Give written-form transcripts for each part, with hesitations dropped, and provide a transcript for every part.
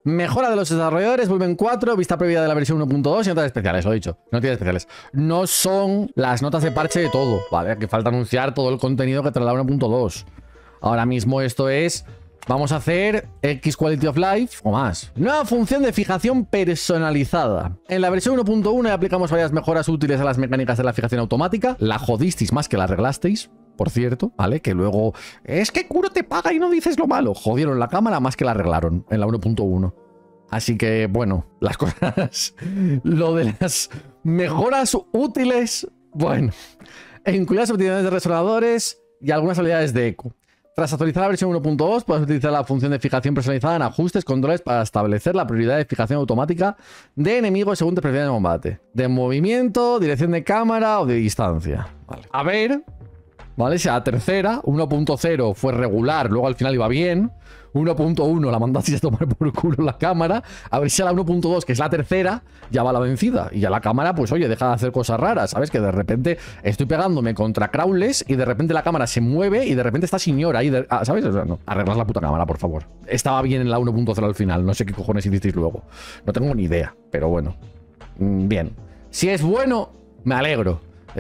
Mejora de los desarrolladores, vuelven 4, vista previa de la versión 1.2 y notas especiales, lo he dicho. No tiene especiales. No son las notas de parche de todo, ¿vale? Que falta anunciar todo el contenido que trae la 1.2. Ahora mismo esto es... Vamos a hacer X Quality of Life o más. Nueva función de fijación personalizada. En la versión 1.1 aplicamos varias mejoras útiles a las mecánicas de la fijación automática. La jodisteis más que la arreglasteis, por cierto, ¿vale? Que luego... Es que Kuro te paga y no dices lo malo. Jodieron la cámara más que la arreglaron en la 1.1. Así que, bueno, las cosas... Lo de las mejoras útiles... Bueno. Incluir las optimizaciones de resonadores y algunas habilidades de eco. Tras actualizar la versión 1.2, puedes utilizar la función de fijación personalizada en ajustes, controles para establecer la prioridad de fijación automática de enemigos según te prefieras en combate. De movimiento, dirección de cámara o de distancia. Vale. A ver, ¿vale? Si a la tercera, 1.0 fue regular, luego al final iba bien. 1.1 la mandaste a tomar por culo la cámara. A ver si a la 1.2, que es la tercera, ya va la vencida. Y ya la cámara, pues oye, deja de hacer cosas raras. ¿Sabes? Que de repente estoy pegándome contra crawlers y de repente la cámara se mueve y de repente está señora ahí. ¿Sabes? O sea, no. Arreglas la puta cámara, por favor. Estaba bien en la 1.0 al final. No sé qué cojones hicisteis luego. No tengo ni idea. Pero bueno. Bien. Si es bueno, me alegro.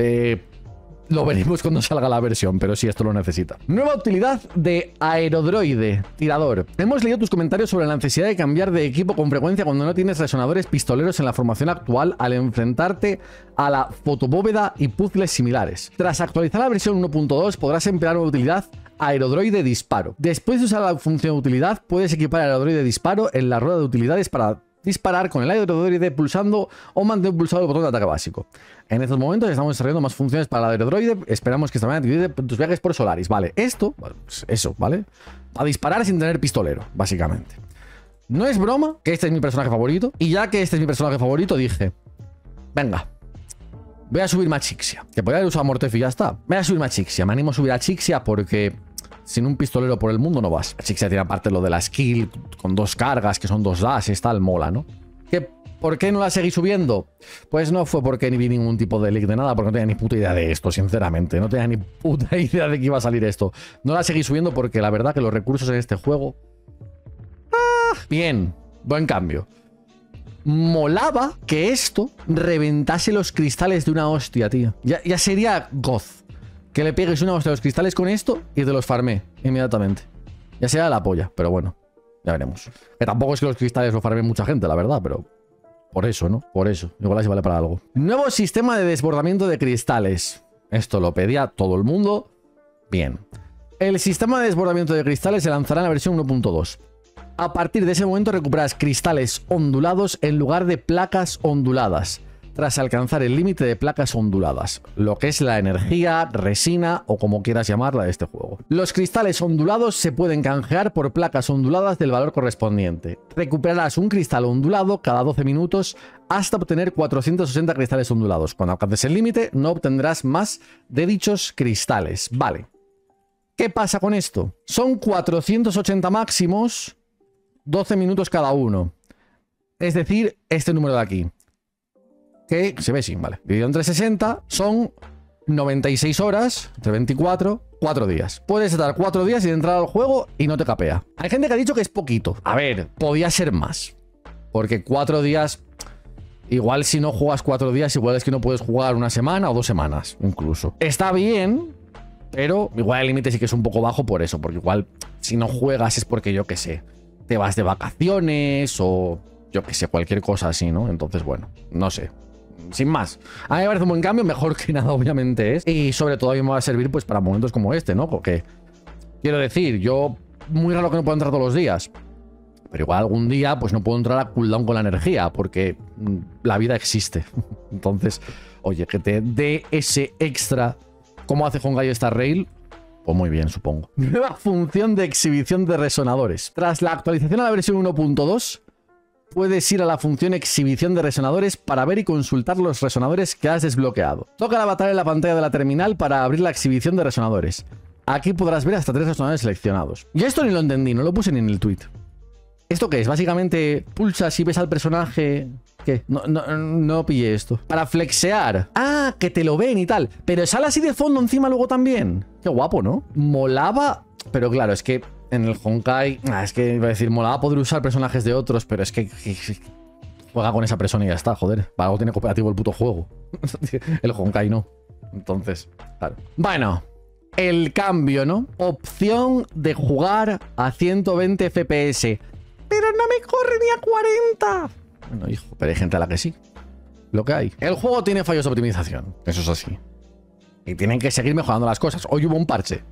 Lo veremos cuando salga la versión, pero sí, esto lo necesita. Nueva utilidad de aerodroide tirador. Hemos leído tus comentarios sobre la necesidad de cambiar de equipo con frecuencia cuando no tienes resonadores pistoleros en la formación actual al enfrentarte a la fotobóveda y puzzles similares. Tras actualizar la versión 1.2 podrás emplear una utilidad aerodroide disparo. Después de usar la función de utilidad, puedes equipar aerodroide disparo en la rueda de utilidades para disparar con el aerodroide pulsando o mantener pulsado el botón de ataque básico. En estos momentos estamos desarrollando más funciones para el aerodroide. Esperamos que esta manera te ayude en tus viajes por Solaris. Vale, esto, pues eso, ¿vale? A disparar sin tener pistolero, básicamente. No es broma que este es mi personaje favorito. Y ya que este es mi personaje favorito, dije... Venga, voy a subirme a Chixia. Que podría haber usado a Mortef y ya está. Voy a subirme a Chixia. Me animo a subir a Chixia porque... Sin un pistolero por el mundo no vas. Chixia tiene aparte lo de la skill con 2 cargas, que son 2 dashes, tal, mola, ¿no? ¿Por qué no la seguí subiendo? Pues no fue porque ni vi ningún tipo de leak de nada, porque no tenía ni puta idea de esto, sinceramente. No tenía ni puta idea de que iba a salir esto. No la seguí subiendo porque la verdad que los recursos en este juego... bien, buen cambio. Molaba que esto reventase los cristales de una hostia, tío. Ya sería goz. Que le pegues una hostia a los cristales con esto y te los farmé inmediatamente. Ya sea la polla, pero bueno, ya veremos. Que tampoco es que los cristales los farme mucha gente, la verdad, pero por eso, ¿no? Por eso. Igual así vale para algo. Nuevo sistema de desbordamiento de cristales. Esto lo pedía todo el mundo. Bien. El sistema de desbordamiento de cristales se lanzará en la versión 1.2. A partir de ese momento recuperas cristales ondulados en lugar de placas onduladas, tras alcanzar el límite de placas onduladas, lo que es la energía, resina o como quieras llamarla de este juego. Los cristales ondulados se pueden canjear por placas onduladas del valor correspondiente. Recuperarás un cristal ondulado cada 12 minutos hasta obtener 480 cristales ondulados. Cuando alcances el límite no obtendrás más de dichos cristales. Vale. ¿Qué pasa con esto? Son 480 máximos, 12 minutos cada uno. Es decir, este número de aquí. Que se ve sin, vale. Dividido entre 60 son 96 horas, entre 24, 4 días. Puedes estar 4 días sin entrar al juego y no te capea. Hay gente que ha dicho que es poquito. A ver, podía ser más. Porque 4 días... Igual si no juegas 4 días, igual es que no puedes jugar una semana o 2 semanas, incluso. Está bien, pero igual el límite sí que es un poco bajo por eso. Porque igual si no juegas es porque yo qué sé, te vas de vacaciones o yo qué sé, cualquier cosa así, ¿no? Entonces, bueno, no sé. Sin más, a mí me parece un buen cambio, mejor que nada obviamente es. Y sobre todo a mí me va a servir pues para momentos como este, ¿no? Porque, quiero decir, yo muy raro que no pueda entrar todos los días. Pero igual algún día pues no puedo entrar a cooldown con la energía, porque la vida existe. Entonces, oye, que te dé ese extra, como hace Hongai Star Rail, pues muy bien, supongo. Nueva función de exhibición de resonadores. Tras la actualización a la versión 1.2... puedes ir a la función exhibición de resonadores para ver y consultar los resonadores que has desbloqueado. Toca el avatar en la pantalla de la terminal para abrir la exhibición de resonadores. Aquí podrás ver hasta 3 resonadores seleccionados. Y esto ni lo entendí, no lo puse ni en el tweet. ¿Esto qué es? Básicamente pulsas y ves al personaje... ¿Qué? No pillé esto. Para flexear. Ah, que te lo ven y tal. Pero sale así de fondo encima luego también. Qué guapo, ¿no? Molaba... Pero claro, es que En el Honkai, es que iba a decir, molaba poder usar personajes de otros, pero es que juega con esa persona y ya está, joder. Para algo tiene cooperativo el puto juego. El Honkai no. Entonces, claro. Bueno, el cambio, ¿no? Opción de jugar a 120 FPS. Pero no me corre ni a 40. Bueno, hijo, pero hay gente a la que sí. Lo que hay. El juego tiene fallos de optimización. Eso es así. Y tienen que seguir mejorando las cosas. Hoy hubo un parche.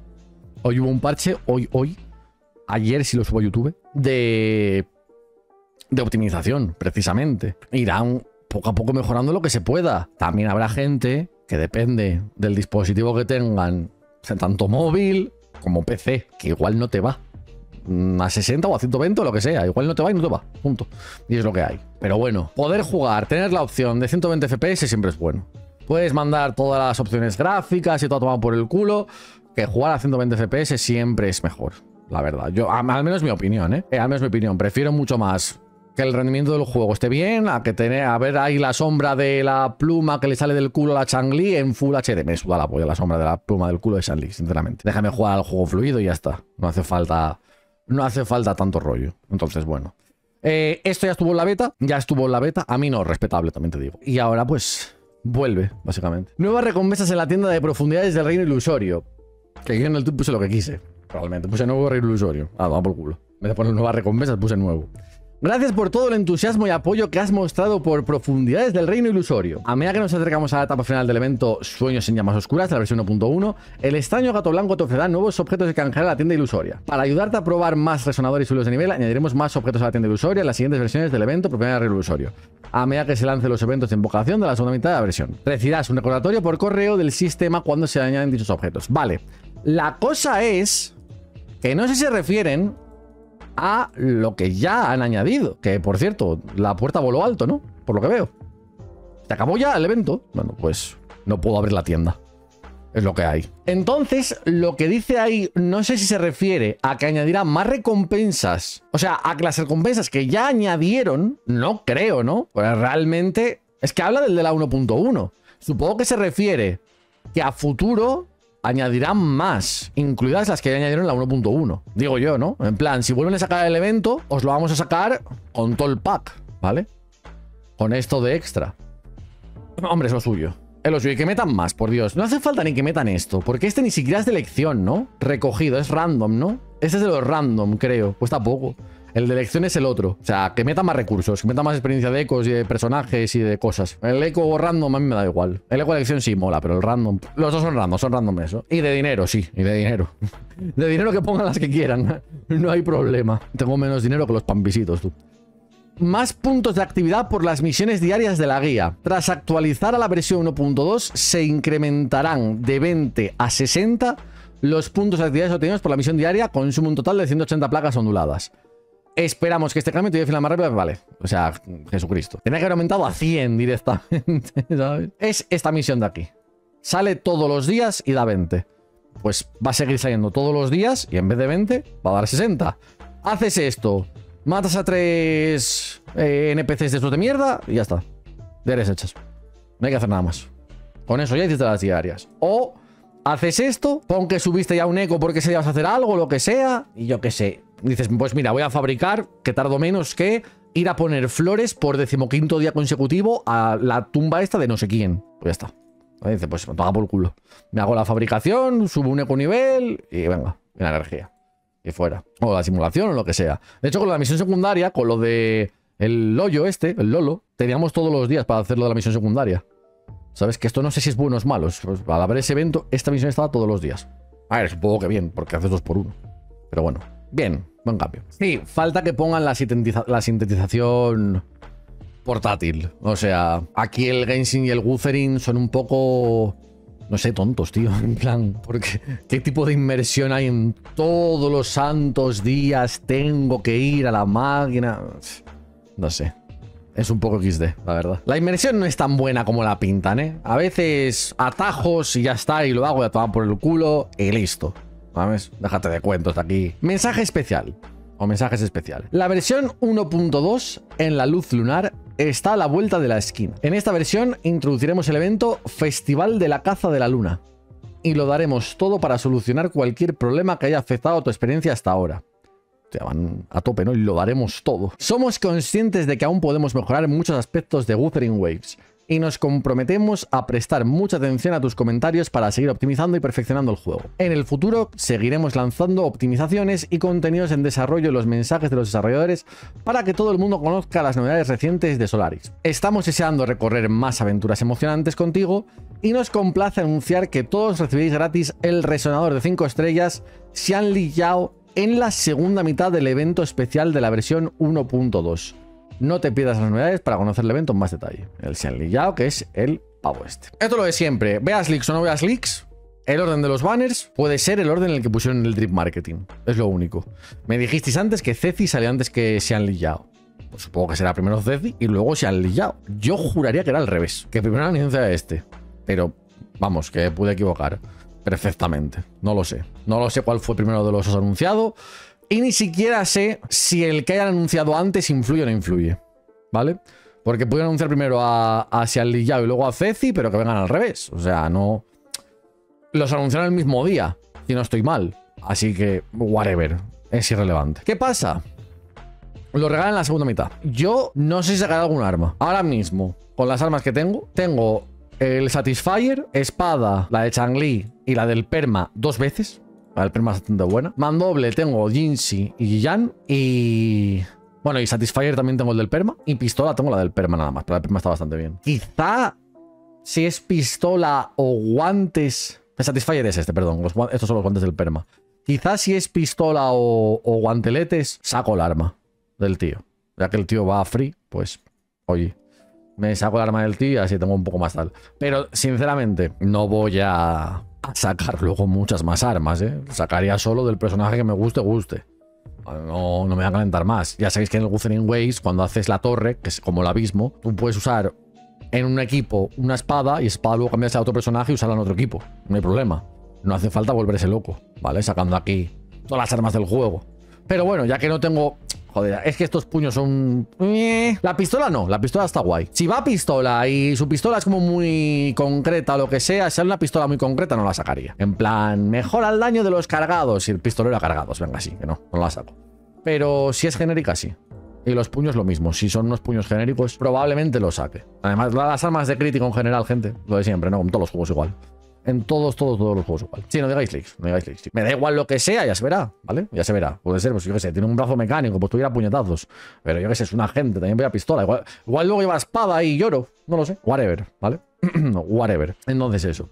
Ayer, si lo subo a YouTube, de optimización, precisamente. Irán poco a poco mejorando lo que se pueda. También habrá gente que depende del dispositivo que tengan, tanto móvil como PC, que igual no te va a 60 o a 120 o lo que sea. Igual no te va y no te va. Punto. Y es lo que hay. Pero bueno, poder jugar, tener la opción de 120 FPS siempre es bueno. Puedes mandar todas las opciones gráficas y todo tomado por el culo, que jugar a 120 FPS siempre es mejor. La verdad, yo, al menos mi opinión, al menos mi opinión, prefiero mucho más que el rendimiento del juego esté bien a que a ver ahí la sombra de la pluma que le sale del culo a la Chang-Li en Full HD. Me suda la polla la sombra de la pluma del culo de Chang-Li, sinceramente. Déjame jugar al juego fluido y ya está. No hace falta tanto rollo. Entonces, bueno. Esto ya estuvo en la beta. A mí no, respetable, también te digo. Y ahora, pues, vuelve, básicamente. Nuevas recompensas en la tienda de profundidades del reino ilusorio. Que yo en el tweet puse lo que quise. Probablemente puse nuevo reino ilusorio. Toma por culo. En vez de poner nuevas recompensas, puse nuevo. Gracias por todo el entusiasmo y apoyo que has mostrado por profundidades del reino ilusorio. A medida que nos acercamos a la etapa final del evento Sueños en llamas oscuras, de la versión 1.1, el extraño gato blanco te ofrecerá nuevos objetos de canjear a la tienda ilusoria. Para ayudarte a probar más resonadores y suelos de nivel, añadiremos más objetos a la tienda ilusoria en las siguientes versiones del evento Profundidades del reino ilusorio. A medida que se lancen los eventos de invocación de la segunda mitad de la versión. Recibirás un recordatorio por correo del sistema cuando se añaden dichos objetos. Vale. La cosa es que no sé si se refieren a lo que ya han añadido. Que, por cierto, la puerta voló alto, ¿no? Por lo que veo. ¿Se acabó ya el evento? Bueno, pues no puedo abrir la tienda. Es lo que hay. Entonces, lo que dice ahí, no sé si se refiere a que añadirá más recompensas. O sea, a que las recompensas que ya añadieron, no creo, ¿no? Pues realmente, es que habla del de la 1.1. Supongo que se refiere que a futuro añadirán más, incluidas las que ya añadieron en la 1.1. Digo yo, ¿no? En plan, si vuelven a sacar el evento, os lo vamos a sacar con todo el pack, ¿vale? Con esto de extra. Hombre, es lo suyo. Es lo suyo. Y que metan más, por Dios. No hace falta ni que metan esto, porque este ni siquiera es de elección, ¿no? Recogido, es random, ¿no? Este es de los random, creo. Cuesta poco. El de elección es el otro. O sea, que metan más recursos, que metan más experiencia de ecos y de personajes y de cosas. El eco random a mí me da igual. El eco de elección sí mola, pero el random... Los dos son random eso. Y de dinero, sí, y de dinero. De dinero que pongan las que quieran. No hay problema. Tengo menos dinero que los pampisitos, tú. Más puntos de actividad por las misiones diarias de la guía. Tras actualizar a la versión 1.2, se incrementarán de 20 a 60 los puntos de actividades obtenidos por la misión diaria, con un sumo un total de 180 placas onduladas. Esperamos que este cambio te lleve a final más rápido. Vale, o sea, Jesucristo. Tenía que haber aumentado a 100 directamente, ¿sabes? Es esta misión de aquí. Sale todos los días y da 20. Pues va a seguir saliendo todos los días y en vez de 20 va a dar 60. Haces esto, matas a 3 NPCs de estos de mierda y ya está. Deberes hechas. No hay que hacer nada más. Con eso ya hiciste las diarias. O haces esto, pon que subiste ya un eco porque ese día vas a hacer algo, lo que sea, y yo qué sé. Dices, pues mira, voy a fabricar, que tardo menos que ir a poner flores por 15º día consecutivo a la tumba esta de no sé quién. Pues ya está. Dice, pues me toca por el culo. Me hago la fabricación, subo un eco nivel y venga, la energía. Y fuera. O la simulación o lo que sea. De hecho, con la misión secundaria, con lo de el hoyo este, el Lolo, teníamos todos los días para hacerlo de la misión secundaria. ¿Sabes? Que esto no sé si es bueno o es malo. Pues, al haber ese evento, esta misión estaba todos los días. A ver, supongo que bien, porque haces 2 por 1. Pero bueno, bien, buen cambio. Sí, falta que pongan la sintetización portátil. O sea, aquí el Genshin y el Wuthering son un poco... No sé, tontos, tío. En plan, porque ¿qué tipo de inmersión hay en todos los santos días? Tengo que ir a la máquina. No sé. Es un poco XD, la verdad. La inmersión no es tan buena como la pintan, ¿eh? A veces atajos y ya está, y lo hago, ya toman por el culo y listo. ¿Sabes? Déjate de cuentos de aquí. Mensaje especial. O mensajes especiales. La versión 1.2 en la luz lunar está a la vuelta de la esquina. En esta versión introduciremos el evento Festival de la Caza de la Luna. Y lo daremos todo para solucionar cualquier problema que haya afectado a tu experiencia hasta ahora. sea, van a tope, ¿no? Y lo daremos todo. Somos conscientes de que aún podemos mejorar muchos aspectos de Wuthering Waves y nos comprometemos a prestar mucha atención a tus comentarios para seguir optimizando y perfeccionando el juego. En el futuro seguiremos lanzando optimizaciones y contenidos en desarrollo en los mensajes de los desarrolladores para que todo el mundo conozca las novedades recientes de Solaris. Estamos deseando recorrer más aventuras emocionantes contigo y nos complace anunciar que todos recibiréis gratis el resonador de 5 estrellas Xianli Yao en la segunda mitad del evento especial de la versión 1.2. No te pierdas las novedades para conocer el evento en más detalle. El Xianli Yao, que es el pavo este. Esto lo de siempre. Veas leaks o no veas leaks, el orden de los banners puede ser el orden en el que pusieron el drip marketing. Es lo único. Me dijisteis antes que Ceci salió antes que Xianli Yao. Pues supongo que será primero Ceci y luego Xianli Yao. Yo juraría que era al revés. Que primero anunciaba este. Pero, vamos, que pude equivocar perfectamente. No lo sé. No lo sé cuál fue primero de los dos anunciado. Y ni siquiera sé si el que hayan anunciado antes influye o no influye. ¿Vale? Porque pudieron anunciar primero a Xianli Yao y luego a Ceci, pero que vengan al revés. O sea, no... Los anunciaron el mismo día, si no estoy mal. Así que, whatever. Es irrelevante. ¿Qué pasa? Lo regalan en la segunda mitad. Yo no sé si sacar algún arma. Ahora mismo, con las armas que tengo el Satisfyer, espada, la de Changli y la del Perma 2 veces. La del Perma es bastante buena. Mandoble tengo Jinxi y Yan. Y... Bueno, y Satisfyer también tengo el del Perma. Y pistola tengo la del Perma nada más. Pero la del Perma está bastante bien. Quizá si es pistola o guantes... El Satisfyer es este, perdón. Estos son los guantes del Perma. Quizá si es pistola o guanteletes, saco el arma del tío. Ya que el tío va a free, pues... Oye... Me saco el arma del tío y así tengo un poco más tal. Pero, sinceramente, no voy a sacar luego muchas más armas, ¿eh? Sacaría solo del personaje que me guste. No me voy a calentar más. Ya sabéis que en el Wuthering Waves, cuando haces la torre, que es como el abismo, tú puedes usar en un equipo una espada y espada luego cambiarse a otro personaje y usarla en otro equipo. No hay problema. No hace falta volverse loco, ¿vale? Sacando aquí todas las armas del juego. Pero bueno, ya que no tengo... Joder, es que estos puños son... La pistola no, la pistola está guay. Si va a pistola y su pistola es como muy concreta o lo que sea, si es una pistola muy concreta no la sacaría. En plan, mejora el daño de los cargados y el pistolero a cargados. Venga, sí, que no la saco. Pero si es genérica, sí. Y los puños lo mismo. Si son unos puños genéricos, probablemente lo saque. Además, las armas de crítico en general, gente, lo de siempre, ¿no? Con todos los juegos igual. En todos los juegos igual. Sí, no digáis leaks, Me da igual lo que sea, ya se verá, ¿vale? Ya se verá. Puede ser, pues yo qué sé, tiene un brazo mecánico, pues tuviera puñetazos. Pero yo qué sé, es un agente, también voy a pistola. Igual luego lleva espada y lloro. No lo sé. Whatever, ¿vale? No, whatever. Entonces eso.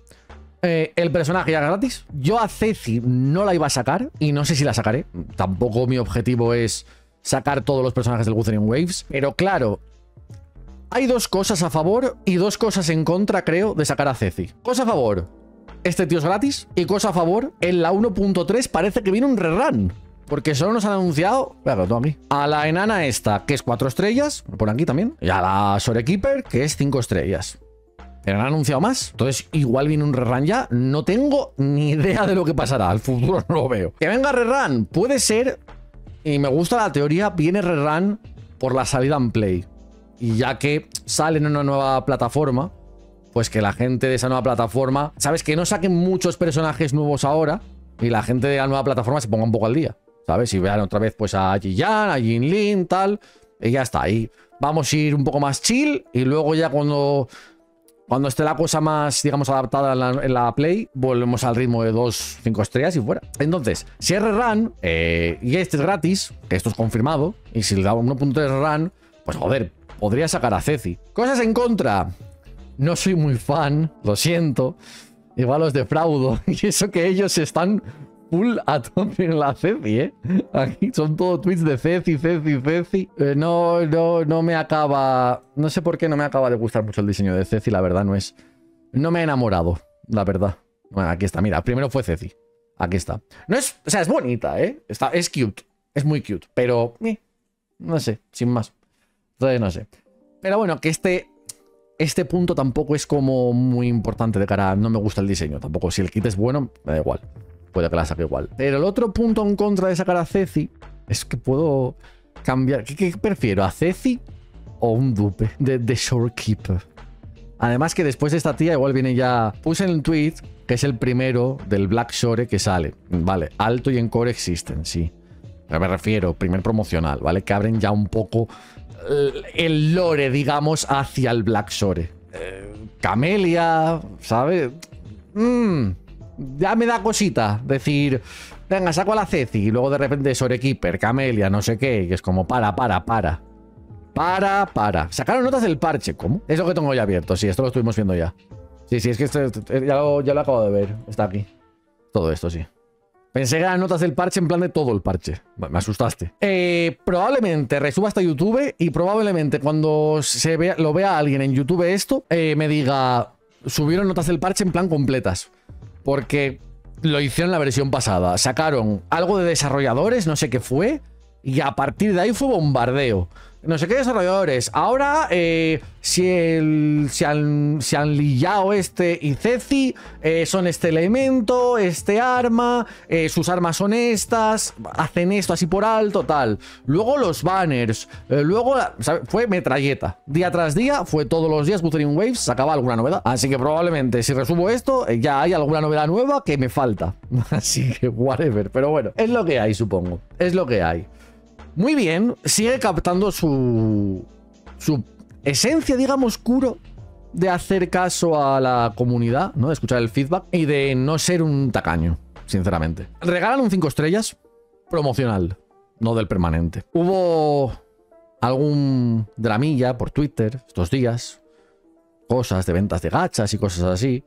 El personaje ya gratis. Yo a Ceci no la iba a sacar y no sé si la sacaré. Tampoco mi objetivo es sacar todos los personajes del Wuthering Waves. Pero claro... Hay dos cosas a favor y dos cosas en contra, creo, de sacar a Ceci. Cosa a favor, este tío es gratis. Y cosa a favor, en la 1.3 parece que viene un rerun. Porque solo nos han anunciado... Espera, que lo tengo aquí. A la enana esta, que es 4 estrellas. Por aquí también. Y a la Shorekeeper, que es 5 estrellas. Pero han anunciado más. Entonces, igual viene un rerun ya. No tengo ni idea de lo que pasará. Al futuro no lo veo. Que venga rerun. Puede ser... Y me gusta la teoría. Viene rerun por la salida en Play. Y ya que sale en una nueva plataforma, pues que la gente de esa nueva plataforma, ¿sabes? Que no saquen muchos personajes nuevos ahora y la gente de la nueva plataforma se ponga un poco al día, ¿sabes? Y vean otra vez pues a Ji-Yan, a Jinlin, tal, y ya está. Ahí vamos a ir un poco más chill y luego ya cuando esté la cosa más, digamos, adaptada en la Play, volvemos al ritmo de 2-5 estrellas y fuera. Entonces, si es rerun y este es gratis, que esto es confirmado, y si le da 1.3 rerun, pues joder, podría sacar a Ceci. Cosas en contra. No soy muy fan, lo siento. Igual los defraudo. Y eso que ellos están full a tope en la Ceci, ¿eh? Aquí son todos tweets de Ceci. No me acaba... No sé por qué no me acaba de gustar mucho el diseño de Ceci. La verdad no me ha enamorado, la verdad. Bueno, aquí está, mira. Primero fue Ceci. Aquí está. No es... O sea, es bonita, ¿eh? Es cute. Es muy cute. Pero... no sé, sin más. Entonces no sé. Pero bueno, que este punto tampoco es como muy importante de cara a no me gusta el diseño. Tampoco, si el kit es bueno, me da igual. Puede que la saque igual. Pero el otro punto en contra de sacar a Ceci es que puedo cambiar. ¿Qué prefiero? ¿A Ceci o un dupe de Shorekeeper? Además que después de esta tía igual viene ya... Puse en el tweet que es el primero del Black Shore que sale. Vale, alto y en core existen, sí. Me refiero, primer promocional, ¿vale? Que abren ya un poco el lore, digamos, hacia el Black Shore. Camellia, ¿sabes? Ya me da cosita decir, venga, saco a la Ceci y luego de repente Shorekeeper, Camellia, no sé qué, y es como para. Sacaron notas del parche, ¿cómo? Es lo que tengo ya abierto, sí, esto lo estuvimos viendo ya. Sí, es que ya lo acabo de ver, está aquí. Todo esto, sí. Pensé que eran notas del parche en plan de todo el parche. Me asustaste. Probablemente resuba hasta YouTube y probablemente cuando lo vea alguien en YouTube esto, me diga, subieron notas del parche en plan completas. Porque lo hicieron en la versión pasada. Sacaron algo de desarrolladores, no sé qué fue, y a partir de ahí fue bombardeo. No sé qué desarrolladores. Ahora, si han liado este y Ceci, son este elemento, este arma, sus armas son estas, hacen esto así por alto, tal. Luego los banners, luego ¿sabes? Fue metralleta. Día tras día, fue todos los días Wuthering Waves, sacaba alguna novedad. Así que probablemente si resumo esto, ya hay alguna novedad nueva que me falta. Así que whatever. Pero bueno, es lo que hay, supongo. Es lo que hay. Muy bien, sigue captando su esencia, digamos, Kuro, de hacer caso a la comunidad, ¿no? De escuchar el feedback y de no ser un tacaño, sinceramente. Regalan un 5 estrellas promocional, no del permanente. Hubo algún dramilla por Twitter estos días, cosas de ventas de gachas y cosas así,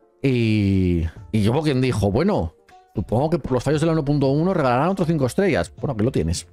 y hubo quien dijo, bueno, supongo que por los fallos de la 1.1 regalarán otros 5 estrellas. Bueno, aquí lo tienes.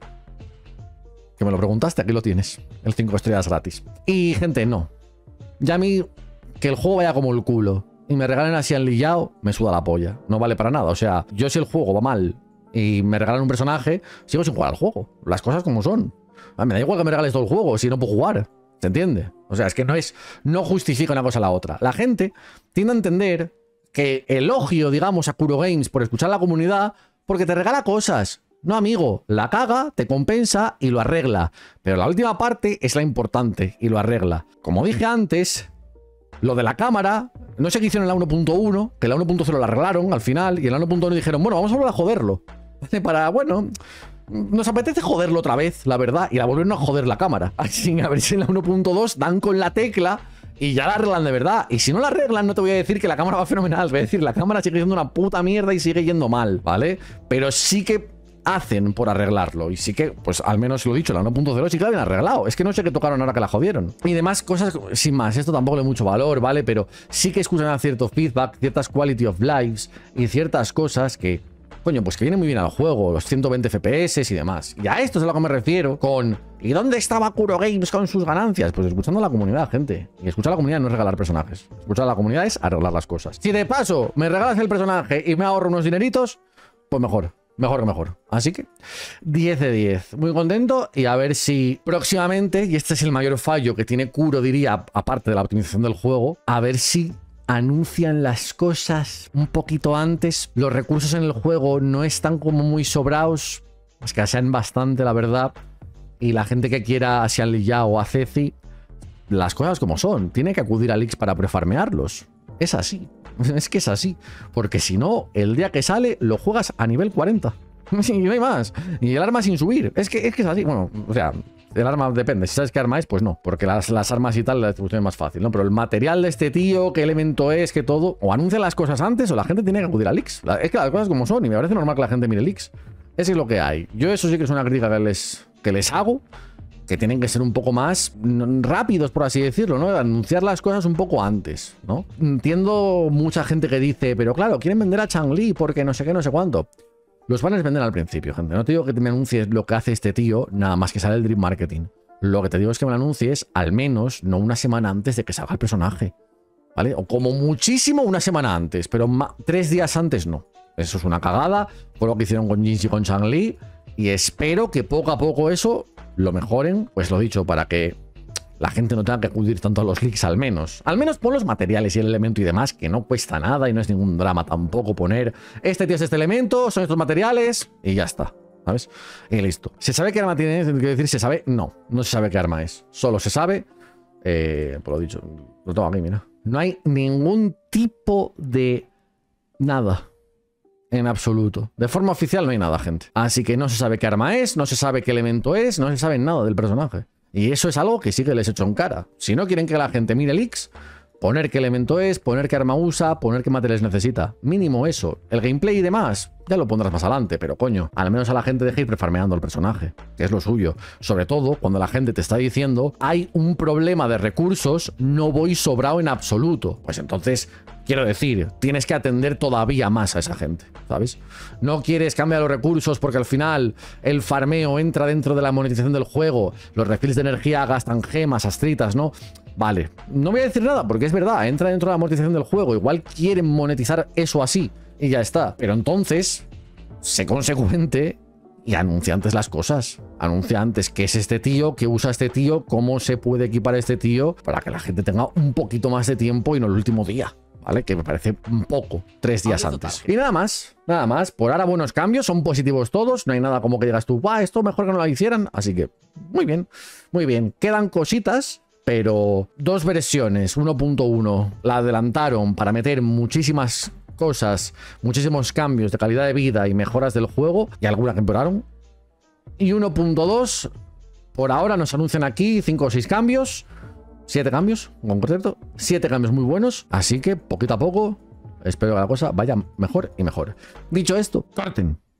Que me lo preguntaste, aquí lo tienes. El 5 estrellas gratis. Y, gente, no. Ya a mí, que el juego vaya como el culo y me regalen así al lillao, me suda la polla. No vale para nada. O sea, yo si el juego va mal y me regalan un personaje, sigo sin jugar al juego. Las cosas como son. Me da igual que me regales todo el juego si no puedo jugar. ¿Se entiende? O sea, es que no justifica una cosa a la otra. La gente tiende a entender que elogio, digamos, a Kuro Games por escuchar a la comunidad porque te regala cosas. No, amigo, la caga, te compensa y lo arregla. Pero la última parte es la importante y lo arregla. Como dije antes, lo de la cámara, no sé qué hicieron en la 1.1, que en la 1.0 la arreglaron al final, y en la 1.1 dijeron, bueno, vamos a volver a joderlo. Para, bueno, nos apetece joderlo otra vez, la verdad, y la volvieron a joder la cámara. Así, a ver si en la 1.2 dan con la tecla y ya la arreglan de verdad. Y si no la arreglan, no te voy a decir que la cámara va fenomenal, voy a decir, la cámara sigue siendo una puta mierda y sigue yendo mal, ¿vale? Pero sí que hacen por arreglarlo. Y sí que, pues al menos lo he dicho, la 1.0 sí que la habían arreglado. Es que no sé qué tocaron ahora que la jodieron. Y demás cosas, sin más, esto tampoco le da mucho valor, ¿vale? Pero sí que escuchan cierto feedback, ciertas quality of lives y ciertas cosas que, coño, pues que vienen muy bien al juego, los 120 FPS y demás. Y a esto es a lo que me refiero con ¿y dónde estaba Kuro Games con sus ganancias? Pues escuchando a la comunidad, gente. Y escuchar a la comunidad no es regalar personajes. Escuchar a la comunidad es arreglar las cosas. Si de paso me regalas el personaje y me ahorro unos dineritos, pues mejor. Mejor que mejor. Así que 10 de 10. Muy contento y a ver si próximamente, y este es el mayor fallo que tiene Kuro, diría, aparte de la optimización del juego, a ver si anuncian las cosas un poquito antes. Los recursos en el juego no están como muy sobrados, escasean bastante, la verdad. Y la gente que quiera a Xianliyao o a Ceci, las cosas como son. Tiene que acudir a Lix para prefarmearlos. Es así. Es que es así. Porque si no, el día que sale, lo juegas a nivel 40. Y no hay más. Y el arma sin subir. Es que es así. Bueno, o sea, el arma depende. Si sabes qué arma es, pues no. Porque las armas y tal, la distribución es más fácil, ¿no? Pero el material de este tío, qué elemento es, qué todo, o anuncia las cosas antes o la gente tiene que acudir a Lix. Es que las cosas como son. Y me parece normal que la gente mire Lix. Eso es lo que hay. Yo eso sí que es una crítica que les hago. Que tienen que ser un poco más rápidos, por así decirlo, ¿no? Anunciar las cosas un poco antes, ¿no? Entiendo mucha gente que dice, pero claro, quieren vender a Changli porque no sé qué, no sé cuánto. Los banners venden al principio, gente. No te digo que me anuncies lo que hace este tío, nada más que sale el Dream Marketing. Lo que te digo es que me lo anuncies al menos, no una semana antes de que salga el personaje, ¿vale? O como muchísimo una semana antes, pero 3 días antes no. Eso es una cagada, fue lo que hicieron con Jinx y con Changli, y espero que poco a poco eso lo mejoren, pues lo dicho, para que la gente no tenga que acudir tanto a los leaks al menos. Al menos pon los materiales y el elemento y demás, que no cuesta nada y no es ningún drama tampoco poner este tío es este elemento, son estos materiales y ya está, ¿sabes? Y listo. ¿Se sabe qué arma tiene? Quiero decir, ¿se sabe? No, no se sabe qué arma es. Solo se sabe, por lo dicho, lo tengo aquí, mira. No hay ningún tipo de nada. en absoluto. De forma oficial no hay nada, gente. Así que no se sabe qué arma es, no se sabe qué elemento es, no se sabe nada del personaje. Y eso es algo que sí que les echo en cara. Si no quieren que la gente mire leaks, poner qué elemento es, poner qué arma usa, poner qué materiales necesita. Mínimo eso. El gameplay y demás, ya lo pondrás más adelante, pero coño, al menos a la gente deja ir prefarmeando el personaje, que es lo suyo. Sobre todo cuando la gente te está diciendo, hay un problema de recursos, no voy sobrado en absoluto. Pues entonces, quiero decir, tienes que atender todavía más a esa gente, ¿sabes? No quieres cambiar los recursos porque al final el farmeo entra dentro de la monetización del juego, los refills de energía gastan gemas, astritas, ¿no? Vale, no voy a decir nada porque es verdad, entra dentro de la monetización del juego, igual quieren monetizar eso así y ya está. Pero entonces, sé consecuente y anuncia antes las cosas. Anuncia antes qué es este tío, qué usa este tío, cómo se puede equipar este tío para que la gente tenga un poquito más de tiempo y no el último día. ¿Vale? Que me parece un poco, 3 días antes. Y nada más, nada más. Por ahora buenos cambios, son positivos todos. No hay nada como que digas tú, va, esto mejor que no lo hicieran. Así que, muy bien, muy bien. Quedan cositas, pero 2 versiones, 1.1, la adelantaron para meter muchísimas cosas, muchísimos cambios de calidad de vida y mejoras del juego, y alguna que empeoraron. Y 1.2, por ahora nos anuncian aquí 5 o 6 cambios. 7 cambios, en concreto. 7 cambios muy buenos. Así que, poquito a poco, espero que la cosa vaya mejor y mejor. Dicho esto, corten.